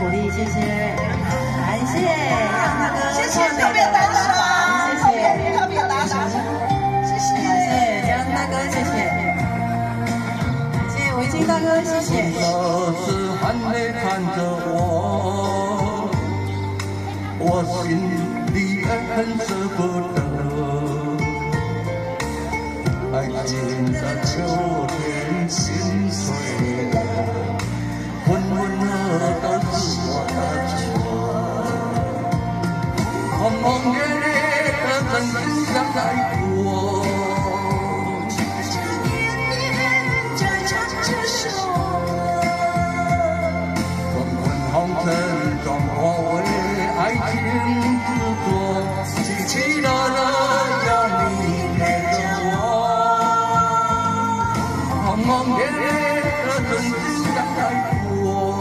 鼓励，谢谢，感谢杨大哥， 谢谢特别打赏， 谢谢特别打赏，谢谢， 感谢江大哥，谢谢，感谢维金大哥，谢谢。 儿子含泪看着我心里很舍不得。爱情在秋天心碎了，浑浑噩都是我的错。轰轰烈烈的真心相爱过，滚滚红尘中我为爱情执着，起起落落有你陪着我。轰轰烈烈的真心相爱过，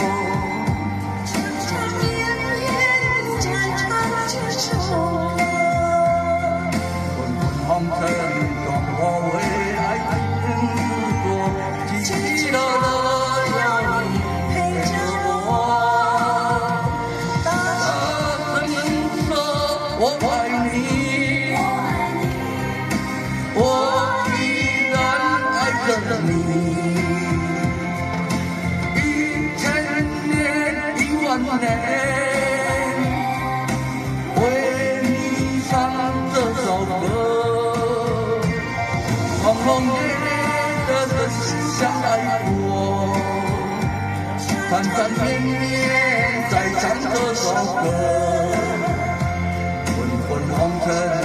滚滚红尘中我为爱情执着，起起落落有你陪着我。大声说我爱你，我依然爱着你。1000年10000年，为你唱这首歌。轰轰烈烈的真心相爱过，缠缠绵绵在唱这首歌。滚滚红尘。